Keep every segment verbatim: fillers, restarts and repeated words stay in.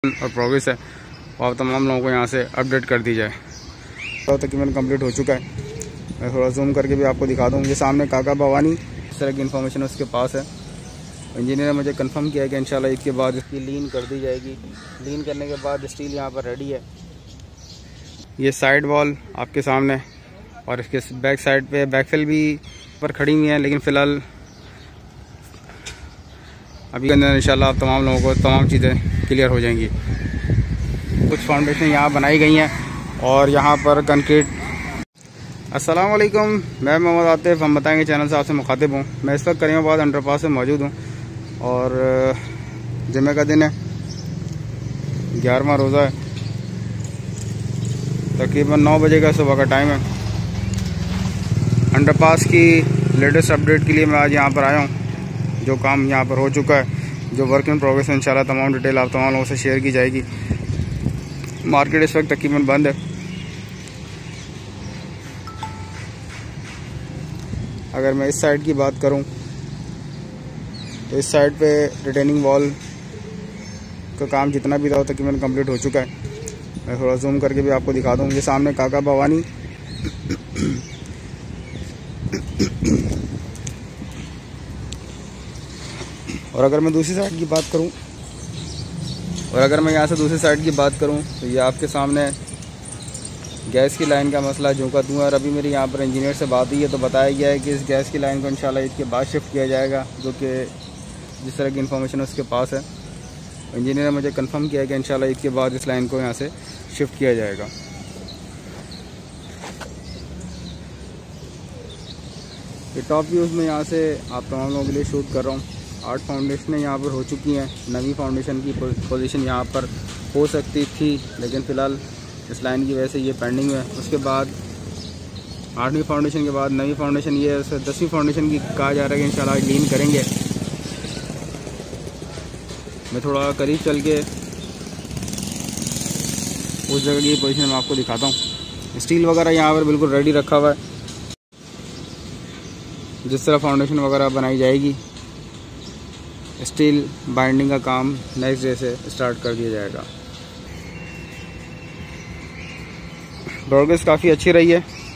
Position और progress है वो आप तमाम लोगों को यहाँ से अपडेट कर दी जाए। तो तकरीबन कंप्लीट हो चुका है। मैं थोड़ा जूम करके भी आपको दिखा दूँ। ये सामने काका भवानी इस तरह की इन्फॉर्मेशन उसके पास है। इंजीनियर ने मुझे कंफर्म किया है कि इंशाल्लाह इसके बाद इसकी लीन कर दी जाएगी। लीन करने के बाद स्टील यहाँ पर रेडी है। ये साइड वॉल आपके सामने और इसके बैक साइड पे बैकफिल भी पर खड़ी हुई है, लेकिन फ़िलहाल अभी के अंदर इंशाल्लाह आप तमाम लोगों को तमाम चीज़ें क्लियर हो जाएंगी। कुछ फाउंडेशन यहाँ बनाई गई हैं और यहाँ पर कंक्रीट। अस्सलाम वालेकुम, मैं मोहम्मद आतिफ, हम बताएंगे चैनल से आपसे मुखातिब हूँ। मैं इस वक्त करीमाबाद अंडरपास में मौजूद हूँ और जुम्मे का दिन है, ग्यारहवां रोज़ा है। तकरीबन नौ बजे का सुबह का टाइम है। अंडरपास की लेटेस्ट अपडेट के लिए मैं आज यहाँ पर आया हूँ। जो काम यहाँ पर हो चुका है, जो वर्क इन प्रोग्रेस है, इंशाल्लाह तमाम डिटेल आप तमाम लोगों से शेयर की जाएगी। मार्केट इस वक्त तकरीबन बंद है। अगर मैं इस साइड की बात करूं तो इस साइड पे रिटेनिंग वॉल का काम जितना भी था तकरीबन कंप्लीट हो चुका है। मैं थोड़ा जूम करके भी आपको दिखा दूं। ये सामने काका भवानी और अगर मैं दूसरी साइड की बात करूं और अगर मैं यहाँ से दूसरी साइड की बात करूं तो ये आपके सामने गैस की लाइन का मसला जो का धुआं। और अभी मेरी यहाँ पर इंजीनियर से बात हुई है तो बताया गया है कि इस गैस की लाइन को इंशाल्लाह इसके बाद शिफ्ट किया जाएगा, जो कि जिस तरह की इन्फॉर्मेशन उसके पास है। इंजीनियर ने मुझे कंफर्म किया है कि इंशाल्लाह इसके बाद इस लाइन को यहाँ से शिफ्ट किया जाएगा। ये टॉप व्यूज़ में यहाँ से आप तमाम लोगों के लिए शूट कर रहा हूँ। आठ फाउंडेशनें यहाँ पर हो चुकी हैं। नवी फाउंडेशन की पोजीशन यहाँ पर हो सकती थी, लेकिन फ़िलहाल इस लाइन की वजह से ये पेंडिंग है। उसके बाद आठवीं फाउंडेशन के बाद नवी फाउंडेशन, ये दसवीं फाउंडेशन की कहा जा रहा है कि इंशाल्लाह लीन करेंगे। मैं थोड़ा करीब चल के उस जगह की पोजीशन मैं आपको दिखाता हूँ। स्टील वगैरह यहाँ पर बिल्कुल रेडी रखा हुआ है। जिस तरह फाउंडेशन वगैरह बनाई जाएगी, स्टील बाइंडिंग का काम नेक्स्ट डे से स्टार्ट कर दिया जाएगा। प्रोग्रेस काफ़ी अच्छी रही है।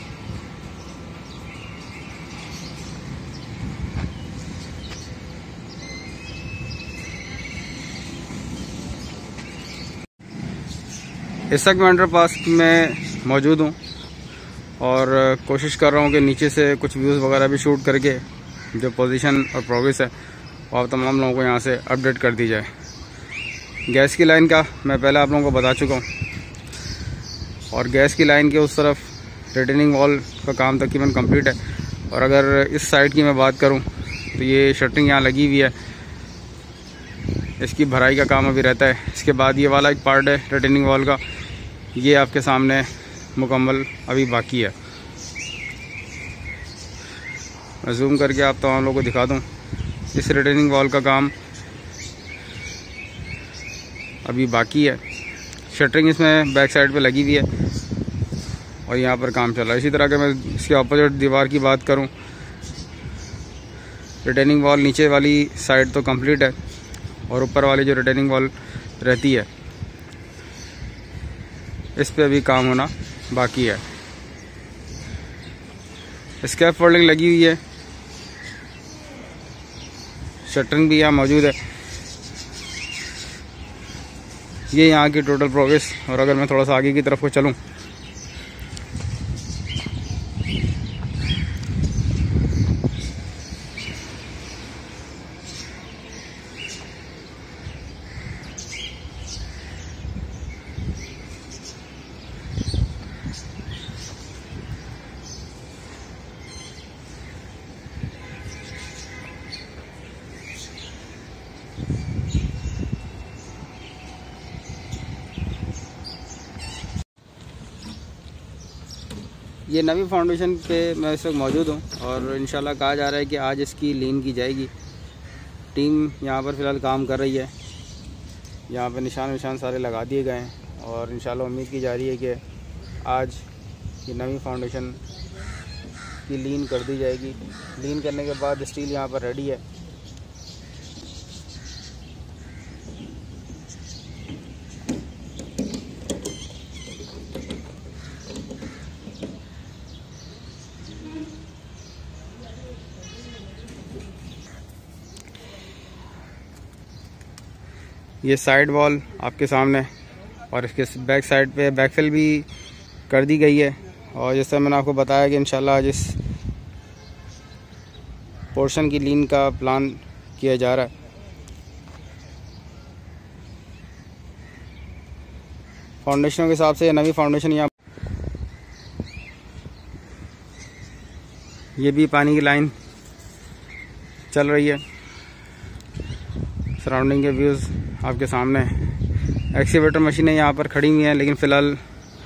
इस वक्त मैं अंडरपास में मौजूद हूँ और कोशिश कर रहा हूँ कि नीचे से कुछ व्यूज़ वगैरह भी शूट करके जो पोजीशन और प्रोग्रेस है वो आप तमाम लोगों को यहाँ से अपडेट कर दी जाए। गैस की लाइन का मैं पहले आप लोगों को बता चुका हूँ और गैस की लाइन के उस तरफ रिटेनिंग वॉल का काम तकरीबन कंप्लीट है। और अगर इस साइड की मैं बात करूं तो ये शटरिंग यहाँ लगी हुई है, इसकी भराई का काम अभी रहता है। इसके बाद ये वाला एक पार्ट है रिटेनिंग वॉल का, ये आपके सामने मुकम्मल अभी बाकी है। मैं जूम करके आप तमाम लोगों को दिखा दूं। इस रिटेनिंग वॉल का काम अभी बाकी है। शटरिंग इसमें बैक साइड पे लगी हुई है और यहाँ पर काम चल रहा है। इसी तरह के मैं इसके अपोजिट दीवार की बात करूँ, रिटेनिंग वॉल नीचे वाली साइड तो कंप्लीट है और ऊपर वाली जो रिटेनिंग वॉल रहती है इस पे भी काम होना बाकी है। स्कैफ फोल्डिंग लगी हुई है, शटरिंग भी यहाँ मौजूद है। ये यहाँ की टोटल प्रोग्रेस। और अगर मैं थोड़ा सा आगे की तरफ को चलूँ ये नवी फाउंडेशन पे मैं इस वक्त मौजूद हूँ और इंशाल्लाह कहा जा रहा है कि आज इसकी लीन की जाएगी। टीम यहाँ पर फ़िलहाल काम कर रही है। यहाँ पर निशान निशान सारे लगा दिए गए हैं और इंशाल्लाह उम्मीद की जा रही है कि आज ये नवी फाउंडेशन की लीन कर दी जाएगी। लीन करने के बाद स्टील यहाँ पर रेडी है। ये साइड वॉल आपके सामने, और इसके बैक साइड पे बैकफिल भी कर दी गई है। और जैसा मैंने आपको बताया कि इंशाल्लाह जिस पोर्शन की लीन का प्लान किया जा रहा है, फाउंडेशनों के हिसाब से नवी फाउंडेशन यहाँ, ये भी पानी की लाइन चल रही है। सराउंडिंग के व्यूज़ आपके सामने। एक्सीवेटर मशीनें यहाँ पर खड़ी हुई हैं, लेकिन फ़िलहाल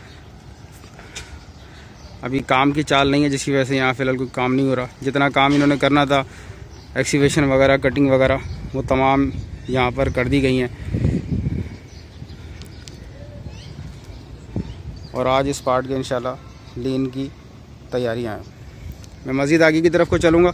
अभी काम की चाल नहीं है, जिसकी वजह से यहाँ फ़िलहाल कोई काम नहीं हो रहा। जितना काम इन्होंने करना था, एक्सीवेशन वगैरह, कटिंग वगैरह, वो तमाम यहाँ पर कर दी गई हैं। और आज इस पार्ट के इंशाल्लाह लीन की तैयारियाँ हैं। मैं मज़ीद आगे की तरफ को चलूँगा।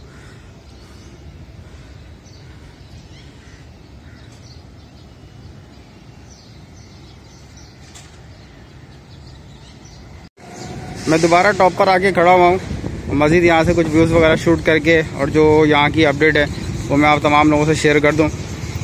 मैं दोबारा टॉप पर आके खड़ा हुआ हूँ। मज़ीद यहाँ से कुछ व्यूज़ वगैरह शूट करके और जो यहाँ की अपडेट है वो मैं आप तमाम लोगों से शेयर कर दूँ।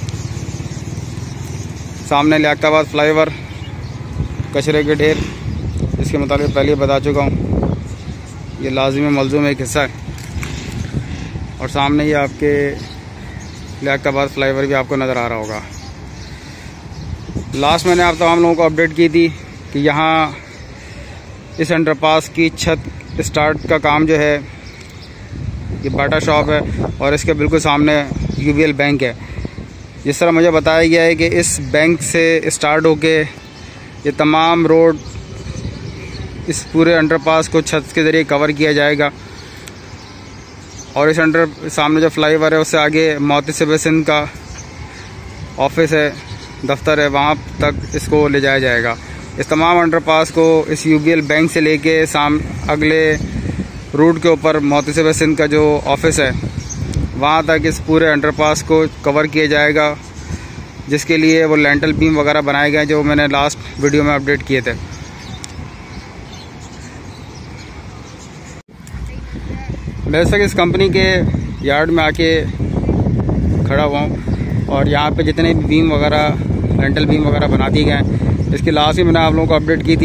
सामने लियाकताबाद फ्लाईओवर, कचरे के ढेर, इसके मुताबिक पहले बता चुका हूँ, ये लाजिम मलजूम एक हिस्सा है। और सामने ही आपके लियाकताबाद फ्लाईओवर भी आपको नज़र आ रहा होगा। लास्ट मैंने आप तमाम लोगों को अपडेट की थी कि यहाँ इस अंडरपास की छत स्टार्ट का काम जो है, ये बाटा शॉप है और इसके बिल्कुल सामने यूबीएल बैंक है। जिस तरह मुझे बताया गया है कि इस बैंक से स्टार्ट होके ये तमाम रोड, इस पूरे अंडरपास को छत के ज़रिए कवर किया जाएगा। और इस अंडर सामने जो फ्लाईओवर है उससे आगे मोहतसिब सिंध का ऑफिस है, दफ्तर है, वहाँ तक इसको ले जाया जाएगा। इस तमाम अंडरपास को इस यूबीएल बैंक से लेके साम अगले रूट के ऊपर मोहतसिब सिंध का जो ऑफिस है वहाँ तक इस पूरे अंडरपास को कवर किया जाएगा, जिसके लिए वो लेंटल बीम वगैरह बनाए गए जो मैंने लास्ट वीडियो में अपडेट किए थे। मैं तक इस कंपनी के यार्ड में आके खड़ा हुआ हूँ और यहाँ पे जितने भी बीम वगैरह, लेंटल बीम वगैरह बना दिए गए हैं, इसकी लास्ट ही मैंने आप लोगों को अपडेट की थी।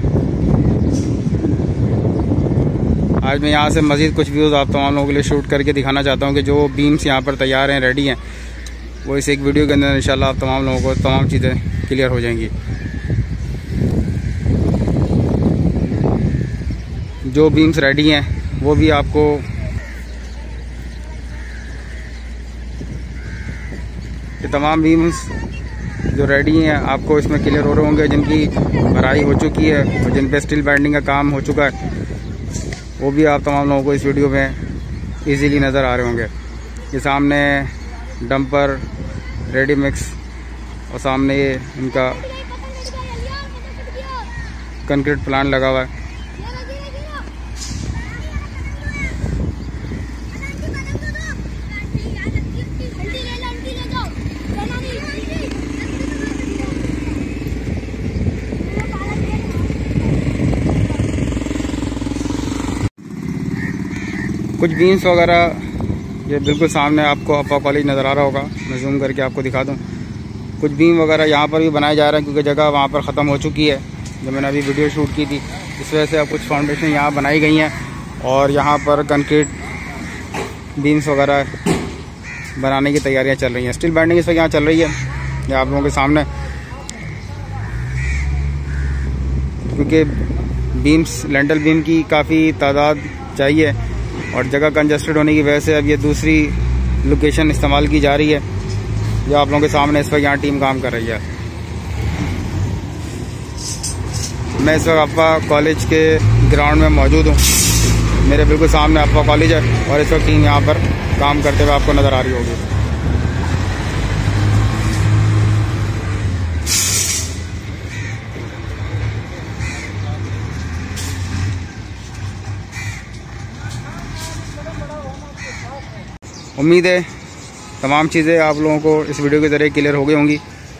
आज मैं यहाँ से मज़ीद कुछ व्यूज़ आप तमाम लोगों के लिए शूट करके दिखाना चाहता हूँ कि जो बीम्स यहाँ पर तैयार हैं, रेडी हैं, वो इस एक वीडियो के अंदर इंशाल्लाह आप तमाम लोगों को तमाम चीज़ें क्लियर हो जाएंगी। जो बीम्स रेडी हैं वो भी आपको ये तमाम बीम्स जो रेडी हैं आपको इसमें क्लियर हो रहे होंगे, जिनकी भराई हो चुकी है और जिन पे स्टील बैंडिंग का काम हो चुका है, वो भी आप तमाम लोगों को इस वीडियो में इजीली नज़र आ रहे होंगे। ये सामने डंपर, रेडी मिक्स और सामने ये इनका कंक्रीट प्लांट लगा हुआ है। कुछ बीन्स वगैरह ये बिल्कुल सामने आपको अप्पा कॉलेज नज़र आ रहा होगा, मैं जूम करके आपको दिखा दूँ। कुछ बीम वगैरह यहाँ पर भी बनाए जा रहे हैं क्योंकि जगह वहाँ पर ख़त्म हो चुकी है, जो मैंने अभी वीडियो शूट की थी। इस वजह से अब कुछ फाउंडेशन यहाँ बनाई गई हैं और यहाँ पर कंक्रीट बीम्स वगैरह बनाने की तैयारियाँ चल रही हैं। स्टील बैंडिंग इस वक्त यहाँ चल रही है, ये आप लोगों के सामने, क्योंकि बीम्स, लेंटल बीम की काफ़ी तादाद चाहिए और जगह कंजस्टेड होने की वजह से अब ये दूसरी लोकेशन इस्तेमाल की जा रही है, जो आप लोगों के सामने इस वक्त यहाँ टीम काम कर रही है। मैं इस वक्त अप्पा कॉलेज के ग्राउंड में मौजूद हूँ। मेरे बिल्कुल सामने अप्पा कॉलेज है और इस वक्त टीम यहाँ पर काम करते हुए आपको नज़र आ रही होगी। उम्मीद है तमाम चीज़ें आप लोगों को इस वीडियो के ज़रिए क्लियर हो गई होंगी।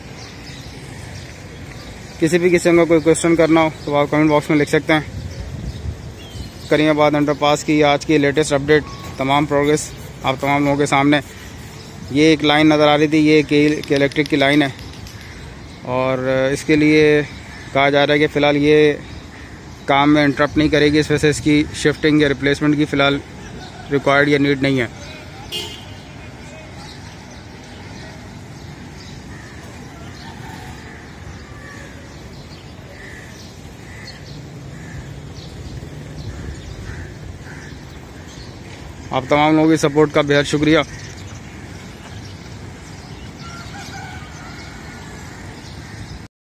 किसी भी किस्म का कोई क्वेश्चन करना हो तो आप कमेंट बॉक्स में लिख सकते हैं। करीमाबाद अंडरपास की आज की लेटेस्ट अपडेट, तमाम प्रोग्रेस आप तमाम लोगों के सामने। ये एक लाइन नज़र आ रही थी, ये एक इलेक्ट्रिक की लाइन है और इसके लिए कहा जा रहा है कि फ़िलहाल ये काम में इंटरप्ट नहीं करेगी, इस वजह से इसकी शिफ्टिंग या रिप्लेसमेंट की फ़िलहाल रिक्वायर्ड या नीड नहीं है। आप तमाम लोगों की सपोर्ट का बेहद शुक्रिया।